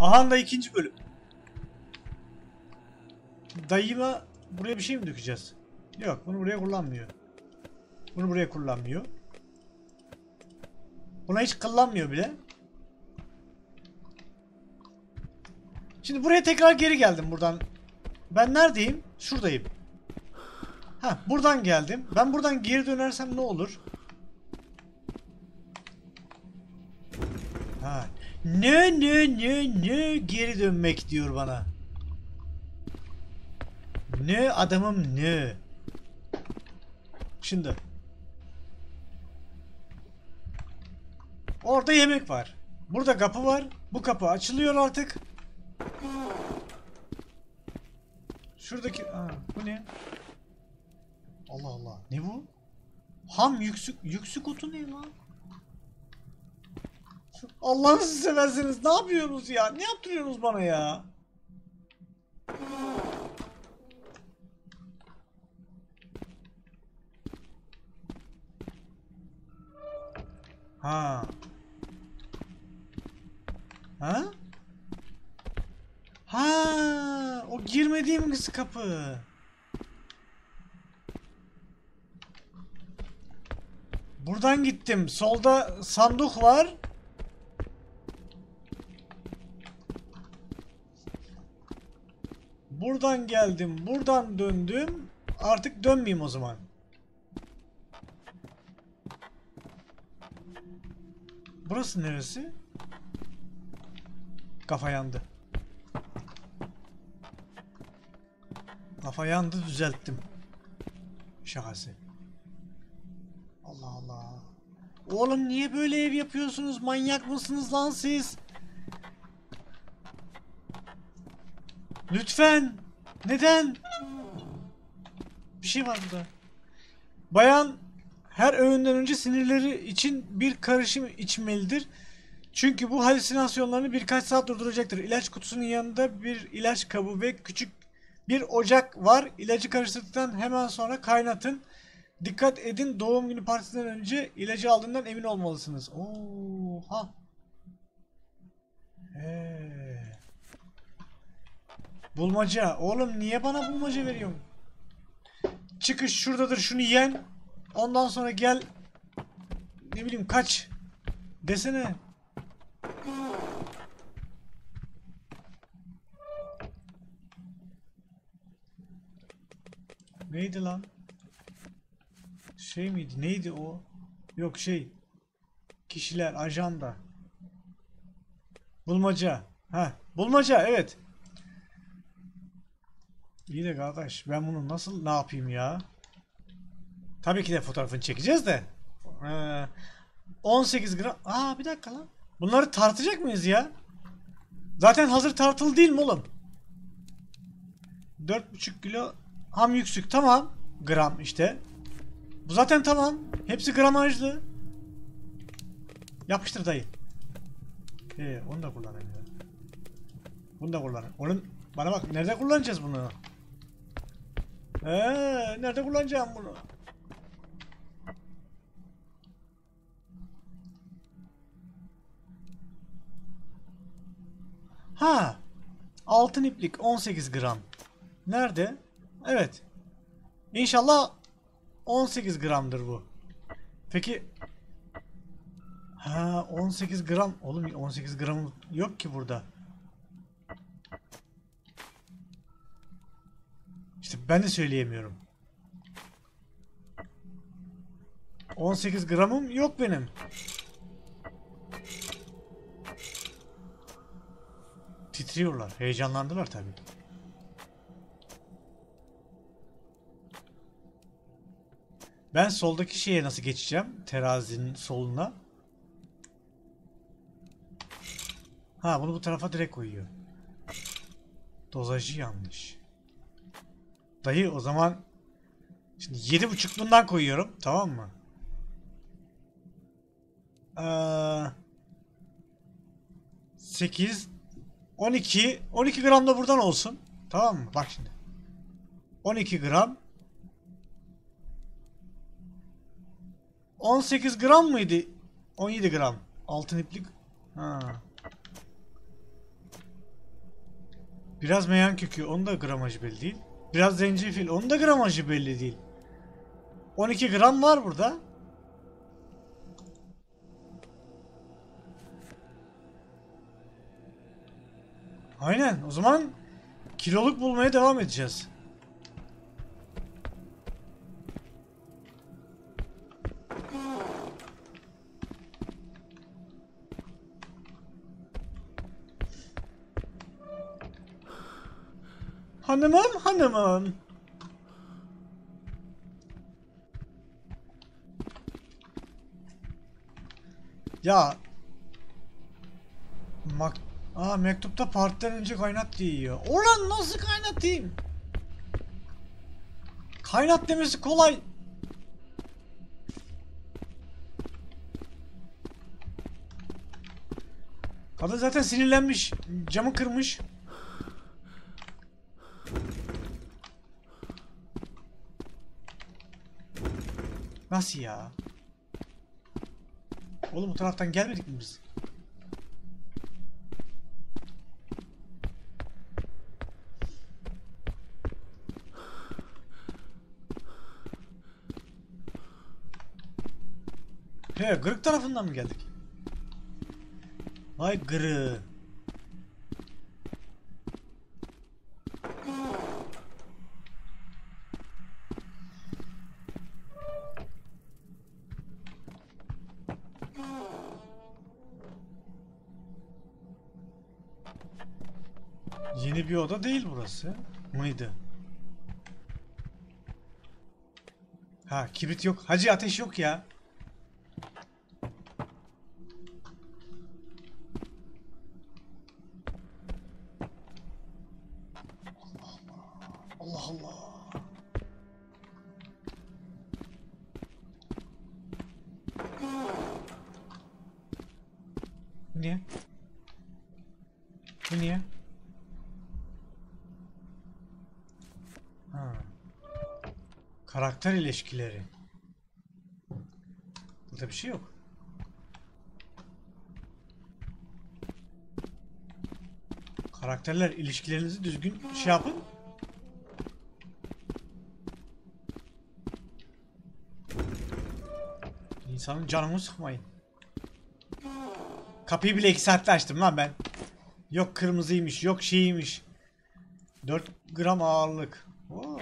Aha da ikinci bölüm. Dayıma buraya bir şey mi dökeceğiz? Yok, bunu buraya kullanmıyor. Bunu buraya kullanmıyor. Buna hiç kullanmıyor bile. Şimdi buraya tekrar geri geldim buradan. Ben neredeyim? Şuradayım. Ha, buradan geldim. Ben buradan geri dönersem ne olur? Ha. Ne geri dönmek diyor bana. Ne adamım ne? Şimdi. Orada yemek var. Burada kapı var. Bu kapı açılıyor artık. Şuradaki... Aa, bu ne? Allah Allah. Ne bu? Ham yüksük otu ne lan? Allah'ınızı seversiniz. Ne yapıyorsunuz ya? Ne yaptırıyorsunuz bana ya? Ha. Ha? Ha, o girmediğimiz kapı. Buradan gittim. Solda sandık var. Buradan geldim. Buradan döndüm. Artık dönmeyeyim o zaman. Burası neresi? Kafa yandı. Kafa yandı, düzelttim. Şakası. Allah Allah. Oğlum niye böyle ev yapıyorsunuz? Manyak mısınız lan siz? Lütfen. Neden? Bir şey var burada. Bayan her öğünden önce sinirleri için bir karışım içmelidir. Çünkü bu halüsinasyonlarını birkaç saat durduracaktır. İlaç kutusunun yanında bir ilaç kabı ve küçük bir ocak var. İlacı karıştırdıktan hemen sonra kaynatın. Dikkat edin, doğum günü partisinden önce ilacı aldığından emin olmalısınız. Oha. Bulmaca. Oğlum niye bana bulmaca veriyorsun? Çıkış şuradadır, şunu yen. Ondan sonra gel. Ne bileyim kaç. Desene. Neydi lan? Şey miydi? Neydi o? Yok şey. Kişiler, ajanda. Bulmaca. Ha, bulmaca evet. İyi de kardeş ben bunu nasıl ne yapayım ya? Tabii ki de fotoğrafını çekeceğiz de. 18 gram. Aa bir dakika lan. Bunları tartacak mıyız ya? Zaten hazır tartılı değil mi oğlum? 4,5 kilo ham yüksük tamam. Gram işte. Bu zaten tamam. Hepsi gramajlı. Yapıştır dayı. Onu da kullanayım ya. Bunu da kullanayım. Onun bana bak nerede kullanacağız bunu? Nerede kullanacağım bunu? Ha. Altın iplik 18 gram. Nerede? Evet. İnşallah 18 gramdır bu. Peki. Ha 18 gram. Oğlum 18 gram yok ki burada. İşte ben de söyleyemiyorum. 18 gramım yok benim. Titriyorlar. Heyecanlandılar tabii. Ben soldaki şeye nasıl geçeceğim? Terazinin soluna. Ha bunu bu tarafa direkt koyuyor. Dozajı yanlış. Dayı o zaman şimdi 7,5 bundan koyuyorum. Tamam mı? 8 12 gram da buradan olsun. Tamam mı? Bak şimdi. 12 gram 18 gram mıydı? 17 gram. Altın iplik. Ha. Biraz meyan kökü, onun da gramajı belli değil. Biraz zencefil, onun da gramajı belli değil. 12 gram var burada. Aynen, o zaman kiloluk bulmaya devam edeceğiz. Hanımım, hanımım. Ya. Mektupta partiden önce kaynat diyor. Ulan nasıl kaynatayım? Kaynat demesi kolay. Kadın zaten sinirlenmiş. Camı kırmış. Nasıl ya? Oğlum bu taraftan gelmedik mi biz? He, Gırık tarafından mı geldik? Vay gırı. Yeni bir oda değil burası. Mıydı? Ha, kibrit yok. Hacı, ateş yok ya. Allah Allah. Bu niye? Bu niye? Ha. Karakter ilişkileri. Burada bir şey yok. Karakterler, ilişkilerinizi düzgün şey yapın. İnsanın canını sıkmayın. Kapıyı bile 2 saatte açtım lan ben. Yok kırmızıymış, yok şeymiş. 4 gram ağırlık. Oh.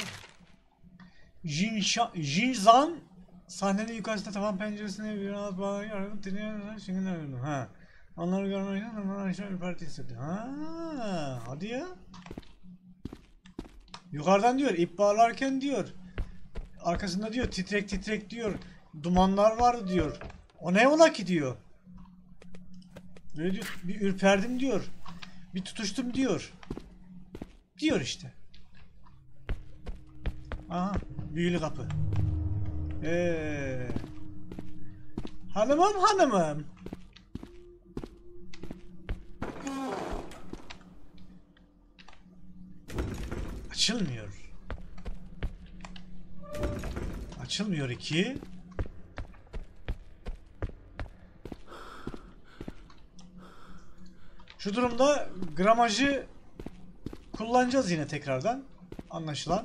Jinzan sahnenin yukarısında tavan penceresine bir rahat bağlayarak dinliyorum. Ha. Onları görmekten onları aşağı bir parti hissetti. Ha, hadi ya. Yukarıdan diyor, ip bağlarken diyor. Arkasında diyor, titrek titrek diyor. Dumanlar vardı diyor. O ne ola ki diyor. Böyle diyor, bir ürperdim diyor. Bir tutuştum diyor. Diyor işte. Aha, büyülü kapı. Hanımım, hanımım. Açılmıyor. Açılmıyor iki. Şu durumda gramajı kullanacağız yine tekrardan. Anlaşılan.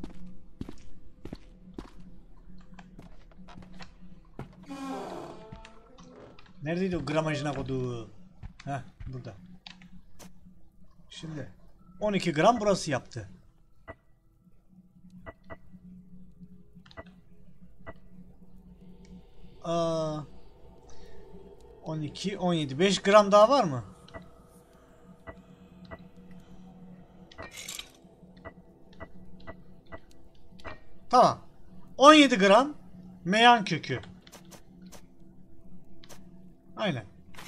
Neredeydi o gramajına koduğu? Heh, burada. Şimdi 12 gram burası yaptı. Aa, 12, 17, 5 gram daha var mı? Tamam. 17 gram meyan kökü. Aynen.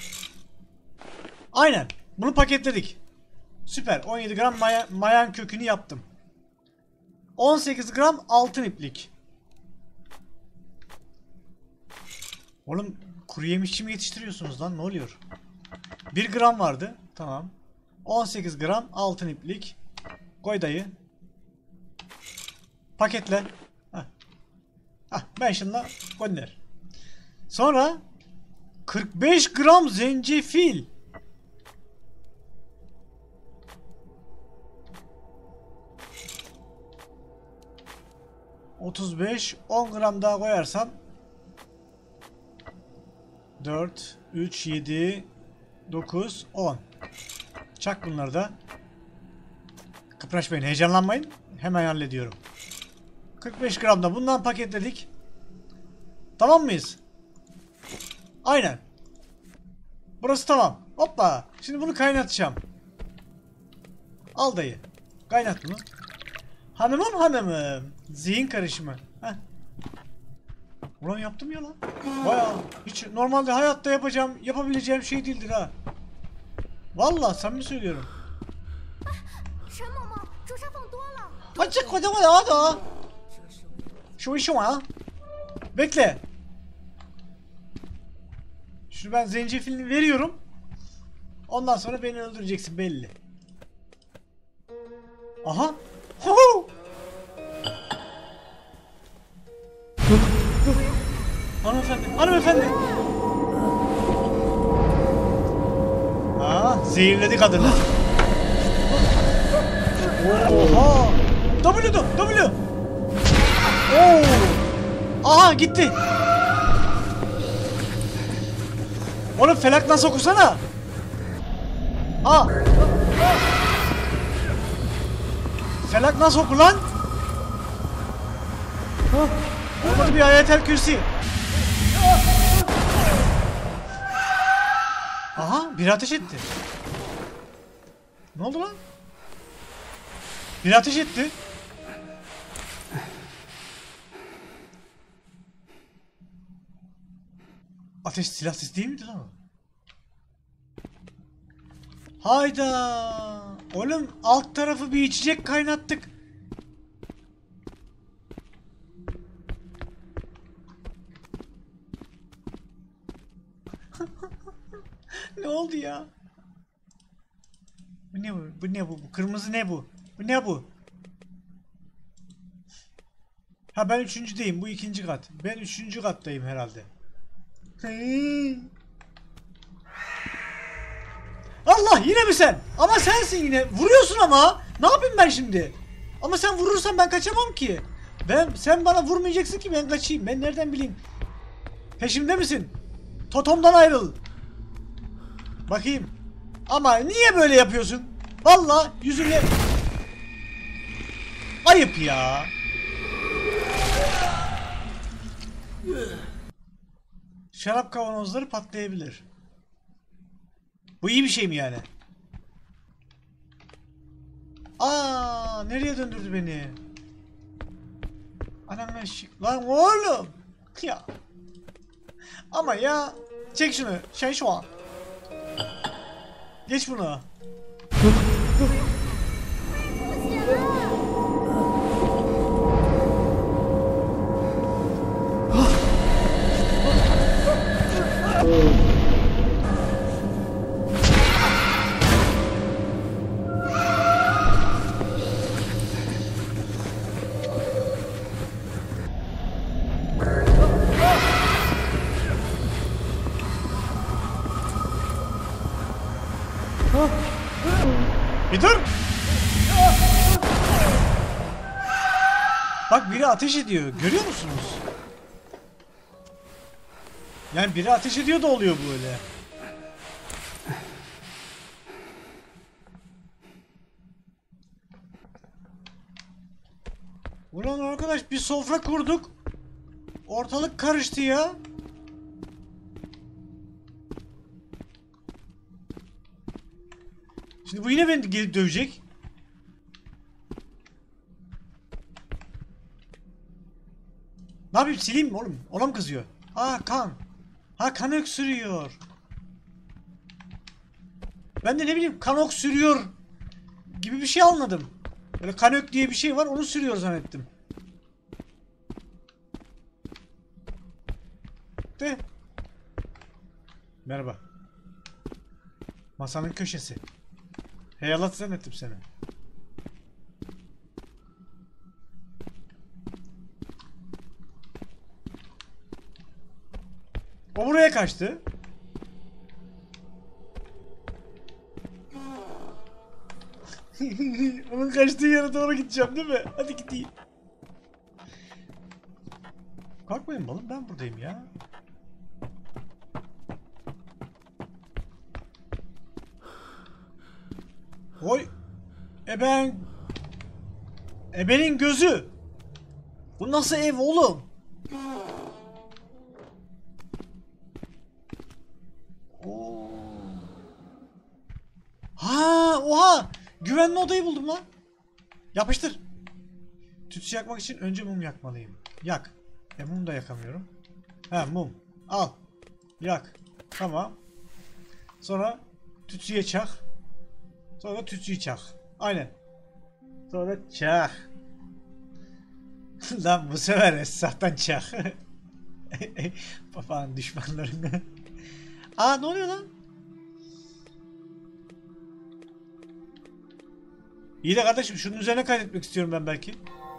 Aynen. Bunu paketledik. Süper. 17 gram mayan kökünü yaptım. 18 gram altın iplik. Oğlum kuru yemişçi mi yetiştiriyorsunuz lan? Ne oluyor? 1 gram vardı. Tamam. 18 gram altın iplik. Koy dayı. Paketle. Heh. Heh, ben şunla gönder. Sonra 45 gram zencefil. 35, 10 gram daha koyarsam 4, 3, 7, 9, 10. Çak bunları da. Kıpraşmayın, heyecanlanmayın. Hemen hallediyorum. 45 gram da bundan paketledik. Tamam mıyız? Aynen. Burası tamam. Hoppa. Şimdi bunu kaynatacağım. Al dayı. Kaynat bunu. Hanımım hanımım. Zihin karışımı. Heh. Ulan yaptım ya lan. Bayağı hiç normalde hayatta yapabileceğim şey değildir ha. Vallahi samimi söylüyorum. Açık kocaman ya da. Şu işim ha. Bekle. Şunu ben zencefilini veriyorum. Ondan sonra beni öldüreceksin belli. Aha. Hu. Hanımefendi, hanımefendi. Aa, zehirledi kadını. Oha. W. Oo. Aha gitti. Oğlum felak nasıl okusana? Ha. Felak nasıl oku lan? Olmadı bir ayetel kürsi. Aha, biri ateş etti. Ne oldu lan? Biri ateş etti. Ateş silahsız değil miydi lan o? Hayda. Oğlum alt tarafı bir içecek kaynattık. Ne oldu ya? Bu ne bu? Bu ne bu? Bu kırmızı ne bu? Bu ne bu? Ha ben üçüncüdeyim. Bu ikinci kat. Ben üçüncü kattayım herhalde. Allah yine mi sen? Ama sensin yine. Vuruyorsun ama. Ne yapayım ben şimdi? Ama sen vurursan ben kaçamam ki. Sen bana vurmayacaksın ki ben kaçayım. Ben nereden bileyim? Peşimde misin? Totomdan ayrıl. Bakayım. Ama niye böyle yapıyorsun? Vallahi yüzüne... Ayıp ya. Şarap kavanozları patlayabilir. Bu iyi bir şey mi yani? Aa, nereye döndürdü beni? Anam eşik. Lan oğlum. Ya. Ama ya. Çek şunu. Şu an. Geç bunu. Bir dur. Bak biri ateş ediyor. Görüyor musunuz? Yani biri ateş ediyor da oluyor böyle. Ulan arkadaş bir sofra kurduk. Ortalık karıştı ya. Şimdi bu yine beni gelip dövecek. Ne yapayım, sileyim mi oğlum? Ona mı kızıyor? Aa kan. Ha kan öksürüyor. Ben de ne bileyim kan öksürüyor gibi bir şey anladım. Böyle kanök diye bir şey var, onu sürüyor zannettim. De. Merhaba. Masanın köşesi. Heyalat zannettim seni. O buraya kaçtı. Onun kaçtığı yere doğru gideceğim değil mi? Hadi gideyim. Korkmayın balım, ben buradayım ya. Oy. Ebenin gözü. Bu nasıl ev oğlum? Oo. Ha, oha. Güvenli odayı buldum lan. Yapıştır. Tütsü yakmak için önce mum yakmalıyım. Yak. Mum da yakamıyorum. Ha, mum. Al. Yak. Tamam. Sonra tütsüye çak. Sonra tütsüyü çak. Aynen. Sonra çak. Lan bu sefer Esra'dan çak. Papağan düşmanlarını. Aa, ne oluyor lan? İyi de kardeşim, şunun üzerine kaydetmek istiyorum ben belki.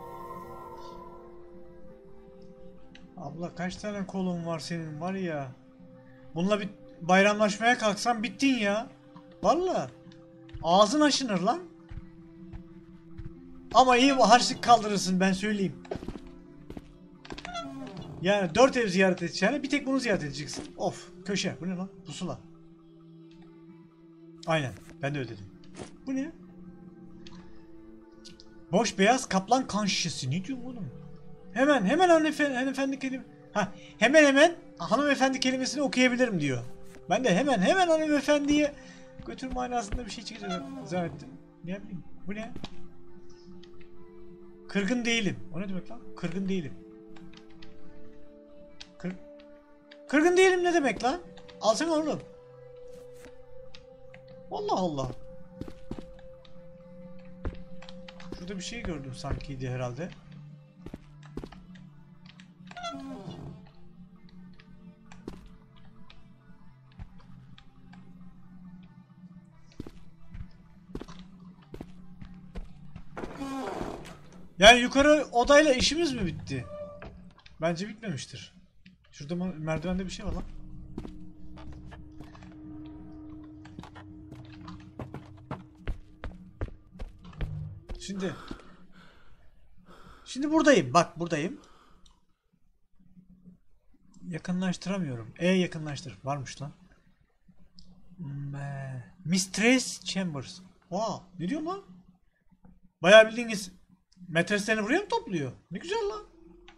Abla kaç tane kolun var senin, var ya. Bununla bir bayramlaşmaya kalksan bittin ya. Vallahi. Ağzın aşınır lan. Ama iyi harçlık kaldırırsın, ben söyleyeyim. Yani 4 ev ziyaret edeceğine bir tek bunu ziyaret edeceksin. Of, köşe. Bu ne lan? Pusula. Aynen. Ben de öyle dedim. Bu ne? Boş beyaz kaplan kan şişesi. Ne diyor oğlum? Hemen hanımefendi kelime. Ha, hemen hanımefendi kelimesini okuyabilirim diyor. Ben de hemen hanımefendiye götür manasında bir şey çıkacak zannettim. Ne bileyim. Bu ne? Kırgın değilim. O ne demek lan? Kırgın değilim. Kırgın değilim ne demek lan? Alsana oğlum. Allah Allah. Şurada bir şey gördüm sankiydi herhalde. Yani yukarı odayla işimiz mi bitti? Bence bitmemiştir. Şurada merdivende bir şey var lan. Şimdi buradayım. Bak buradayım. Yakınlaştıramıyorum. Yakınlaştır. Varmış lan. Mistress Chambers. Wow, ne diyor lan? Bayağı bildiğiniz metreslerini buraya mı topluyor? Ne güzel lan.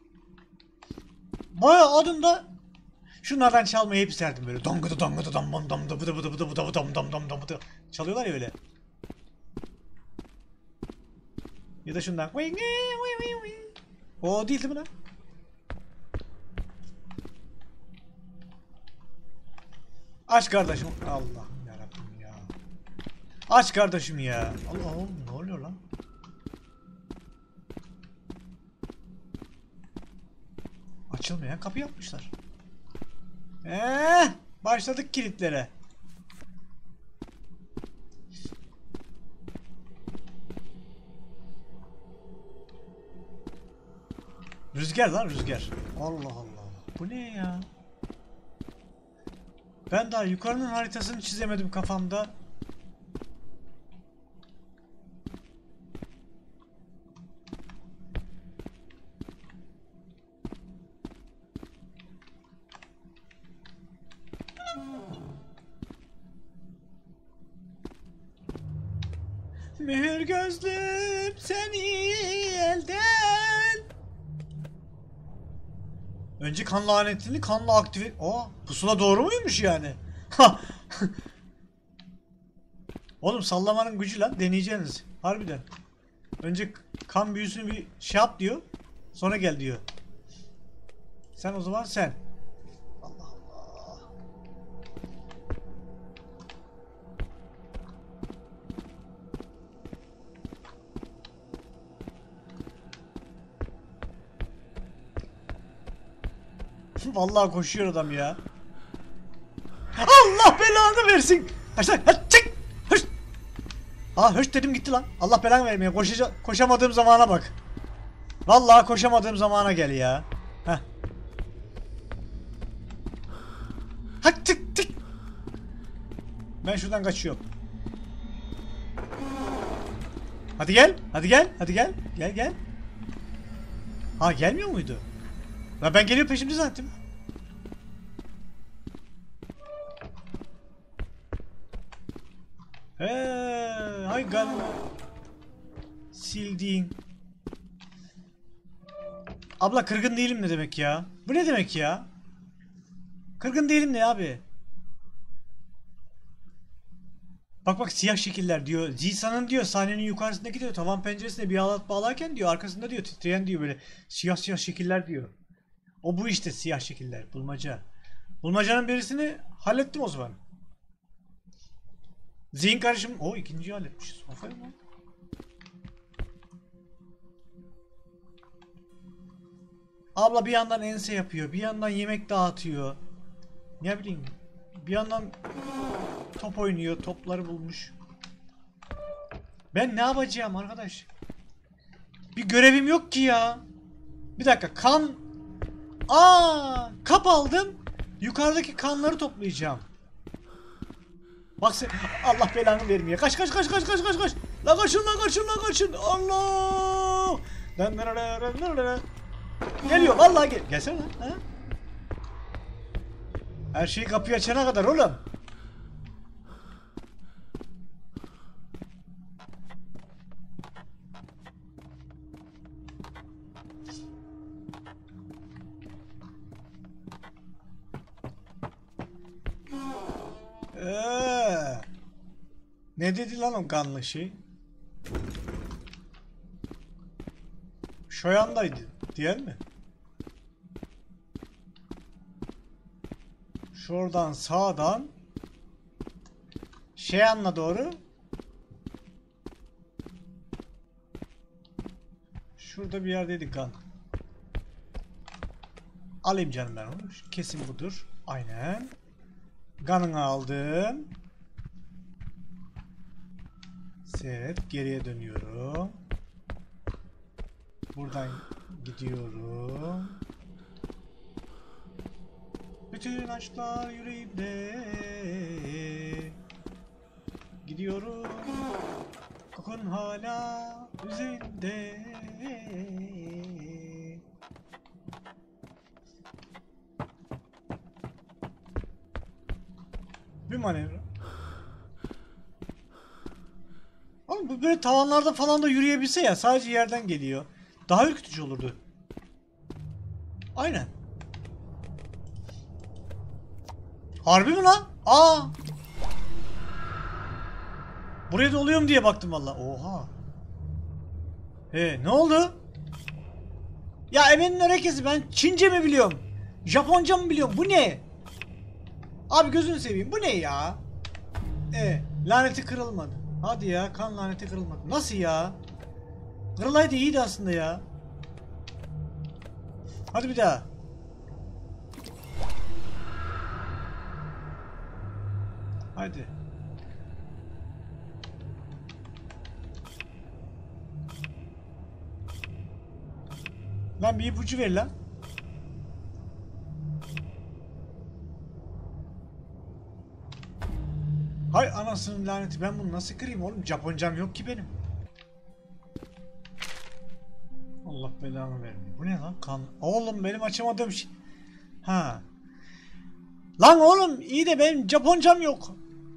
Bayağı adında şunlardan çalmayı hep isterdim böyle. Dongıdı dongıdı dam dam dam bıdı bıdı bıdı bıdı dam dam dam dam bıdı. Çalıyorlar ya öyle. Ya da şundan. O değil mi lan? Aç kardeşim. Allah yarabbim ya. Aç kardeşim ya. Allah oğlum, ne oluyor lan? Açılmayan kapı yapmışlar. Başladık kilitlere. Rüzgar lan, rüzgar. Allah Allah. Bu ne ya? Ben daha yukarının haritasını çizemedim kafamda. Mühür gözlüm seni elden. Önce kan lanetini kanla aktive... Pusula doğru muymuş yani? Oğlum sallamanın gücü lan, deneyeceğiniz. Harbiden. Önce kan büyüsünü bir şey yap diyor. Sonra gel diyor. Sen o zaman sen. Allah Allah. Vallahi koşuyor adam ya. Allah belanı versin. Kaç lan. Çık. Hış. Hış dedim gitti lan. Allah belanı vermeye. Koşamadığım zamana bak. Vallahi koşamadığım zamana gel ya. Heh. Tık tık. Ben şuradan kaçıyorum. Hadi gel. Hadi gel. Hadi gel. Gel gel. Gelmiyor muydu? Lan ben geliyor peşimde zannettim. Hay kanımı sildiğin. Abla kırgın değilim ne demek ya? Bu ne demek ya? Kırgın değilim ne abi? Bak bak siyah şekiller diyor. Zisa'nın diyor sahnenin yukarısındaki diyor tavan penceresine bir halat bağlarken diyor arkasında diyor titreyen diyor böyle siyah siyah şekiller diyor. O bu işte siyah şekiller. Bulmaca. Bulmacanın birisini hallettim o zaman. Zihin karışım. O ikinciyi halletmişiz. Aferin lan. Abla bir yandan ense yapıyor. Bir yandan yemek dağıtıyor. Ne bileyim. Bir yandan top oynuyor. Topları bulmuş. Ben ne yapacağım arkadaş? Bir görevim yok ki ya. Bir dakika kan. Kap aldım. Yukarıdaki kanları toplayacağım. Bak sen Allah belanı vermiyor. Kaç. La kaçın. Allah. Geliyor vallahi gel. Gelsene lan. Ha? Her şeyi kapıyı açana kadar oğlum. Ne dedi lan o kanlı şey? Şu yandaydı, diğer mi? Şuradan sağdan şey yanına doğru. Şurada bir yerdeydi kan. Alayım canım ben onu. Kesin budur. Aynen. Kanını aldım. Seyret. Geriye dönüyorum. Buradan gidiyorum. Bütün aşklar yüreğimde. Gidiyorum. Kokun hala üzerinde. Bir manevra. Oğlum bu böyle tavanlarda falan da yürüyebilse ya, sadece yerden geliyor. Daha ürkütücü olurdu. Aynen. Harbi mi lan? Buraya da oluyor mu diye baktım valla. Oha. Ne oldu? Ya emenin hareketi, ben Çince mi biliyorum? Japonca mı biliyorum? Bu ne? Abi gözünü seveyim. Bu ne ya? Laneti kırılmadı. Hadi ya, kan laneti kırılmadı. Nasıl ya? Kırılaydı iyiydi aslında ya. Hadi bir daha. Hadi. Lan bir ipucu ver lan. Hay anasının laneti, ben bunu nasıl kırayım oğlum? Japoncam yok ki benim. Allah belamı vermiyor. Bu ne lan? Kan. Oğlum benim açamadığım şey. Ha. Lan oğlum iyi de benim Japoncam yok.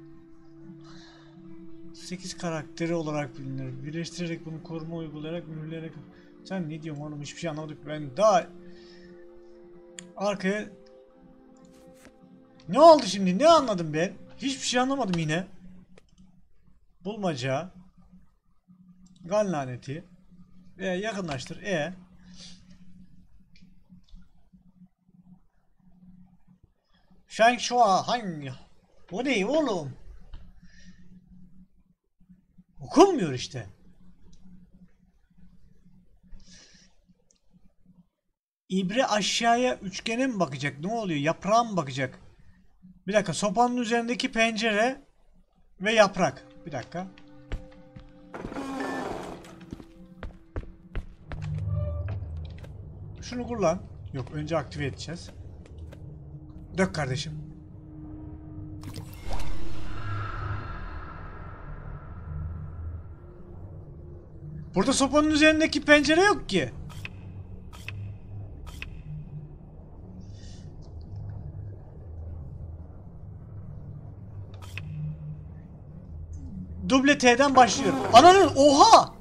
8 karakteri olarak bilinir. Birleştirerek bunu koruma uygulayarak mühürleyerek. Sen ne diyorsun oğlum? Hiçbir şey anlamadık. Ben daha arkaya. Ne oldu şimdi? Ne anladım ben? Hiçbir şey anlamadım yine. Bulmaca. Gal laneti. Yakınlaştır. Shang Shua hangi? O ne oğlum? Okunmuyor işte. İbre aşağıya üçgene mi bakacak? Ne oluyor? Yaprağa mı bakacak? Bir dakika. Sopanın üzerindeki pencere ve yaprak. Bir dakika. Şunu kullan. Yok, önce aktive edeceğiz. Dök kardeşim. Burada sopanın üzerindeki pencere yok ki. Duble T'den başlıyorum. Ananın oha!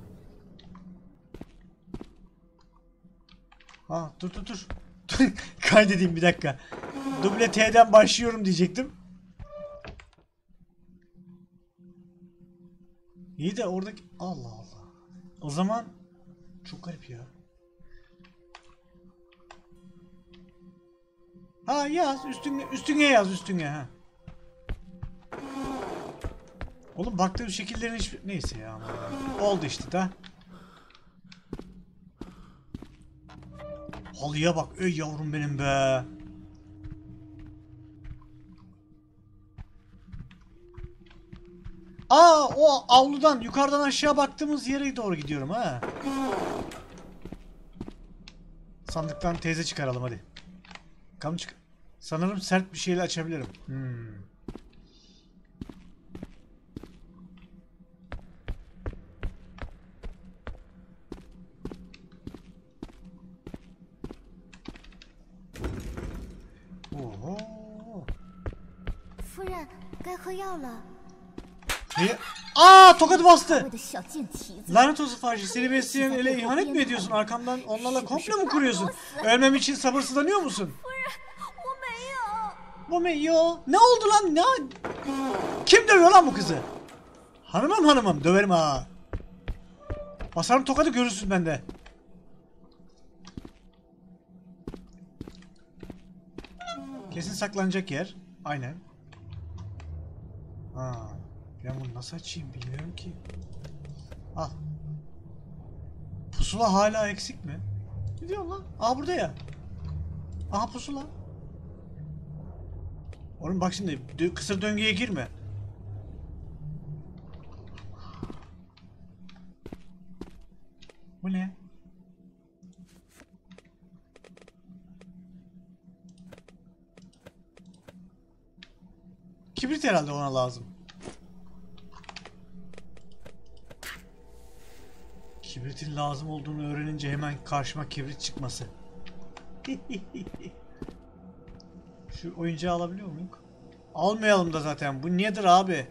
Ha dur. Kaydedeyim bir dakika. Duble T'den başlıyorum diyecektim. İyi de oradaki... Allah Allah. O zaman... Çok garip ya. Ha yaz üstüne yaz üstüne ha. Oğlum baktığım şekillerin hiçbir... Neyse ya ama. Oldu işte da. Halıya bak ey yavrum benim be. Aa o avludan yukarıdan aşağı baktığımız yere doğru gidiyorum ha. Sandıktan teyze çıkaralım hadi. Kam çık. Sanırım sert bir şeyle açabilirim. Oho. 夫人，该喝药了。 Ne? Aa tokadı bastı. 我的小贱蹄子， Lanet olsun Fahri. Seni besleyen ele ihanet mi ediyorsun? Arkamdan onlarla komplo mu kuruyorsun? Ölmem için sabırsızlanıyor musun? 我没有。 Bu me yo. Ne oldu lan? Ne? Kim dövüyor lan bu kızı? Hanımım döverim ha. Basarım tokadı görürsün bende. Kesin saklanacak yer. Aynen. Ha. Ben bunu nasıl açayım bilmiyorum ki. Al. Pusula hala eksik mi? Ne diyorsun lan? Aa burada ya. Aha pusula. Oğlum bak şimdi kısır döngüye girme. Bu ne? Kibrit herhalde ona lazım. Kibritin lazım olduğunu öğrenince hemen karşıma kibrit çıkması. Şu oyuncağı alabiliyor muyum? Almayalım da zaten. Bu nedir abi?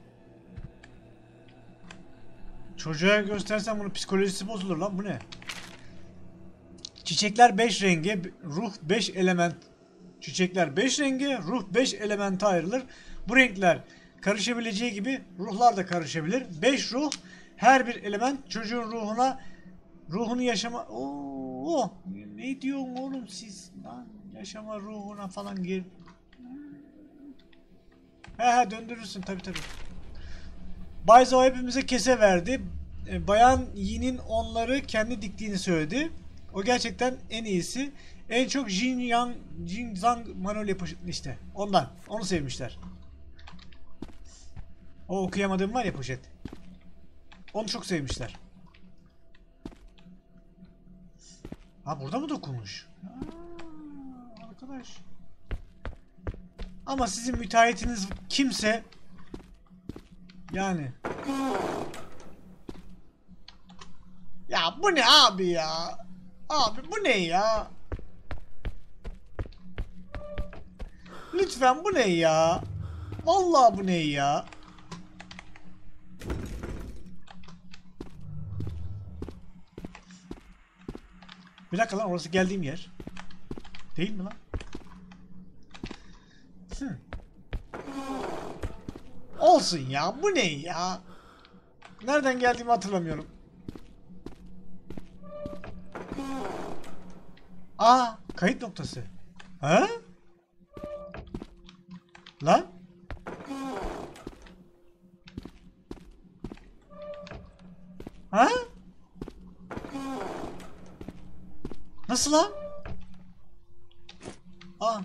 Çocuğa göstersem bunun psikolojisi bozulur lan. Bu ne? Çiçekler 5 renge, ruh 5 element. Çiçekler 5 renge, ruh 5 elemente ayrılır. Bu renkler karışabileceği gibi ruhlar da karışabilir. 5 ruh, her bir element çocuğun ruhunu yaşama... Oo, ne diyorsun oğlum siz? Lan yaşama ruhuna falan gir. He döndürürsün tabi. Bayzo hepimize kese verdi. Bayan Yi'nin onları kendi diktiğini söyledi. O gerçekten en iyisi. En çok Jin Zhang Manolya poşetli işte. Ondan. Onu sevmişler. O okuyamadığım var ya poşet. Onu çok sevmişler. Ha burada mı dokunmuş? Arkadaş. Ama sizin müteahhitiniz kimse yani. Ya bu ne abi ya? Abi bu ne ya? Lütfen bu ne ya? Vallahi bu ne ya? Bir dakika lan orası geldiğim yer. Değil mi lan? Olsun ya bu ne ya? Nereden geldiğimi hatırlamıyorum. Aa kayıt noktası. Ha? Lan? Ha? Nasıl lan? Aa.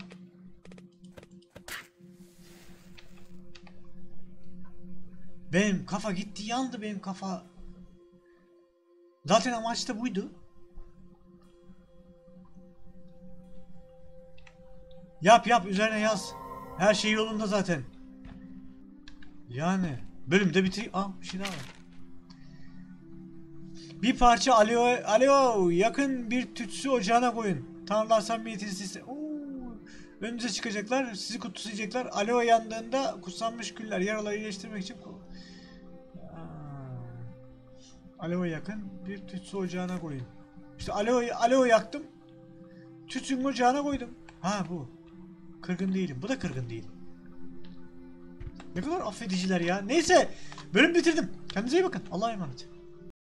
Benim kafa gitti yandı benim kafa. Zaten amaç da buydu. Yap üzerine yaz. Her şey yolunda zaten. Yani bölümde bitir. Aa bir şey daha var. Bir parça alo yakın bir tütsü ocağına koyun. Tanrılar samimiyetinizi iste. Önünüze çıkacaklar, sizi kutsayacaklar. Alo yandığında kutsanmış güller yaraları iyileştirmek için. Aleve yakın bir tütsü ocağına koyun. İşte alev yaktım. Tütsünün ocağına koydum. Ha bu. Kırgın değilim. Bu da kırgın değil. Ne kadar affediciler ya. Neyse. Bölüm bitirdim. Kendinize iyi bakın. Allah'a emanet.